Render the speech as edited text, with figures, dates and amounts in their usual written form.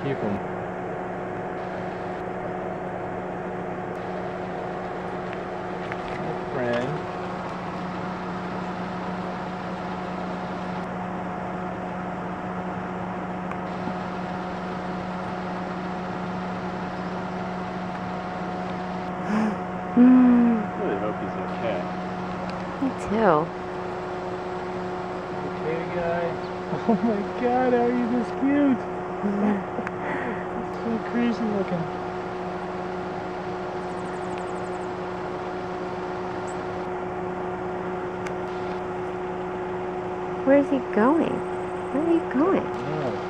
keep him. My friend. I really hope he's okay. Me too. Okay, guy. Oh my God, how are you this cute? It's so crazy looking. Where's he going? Where are you going? Yeah.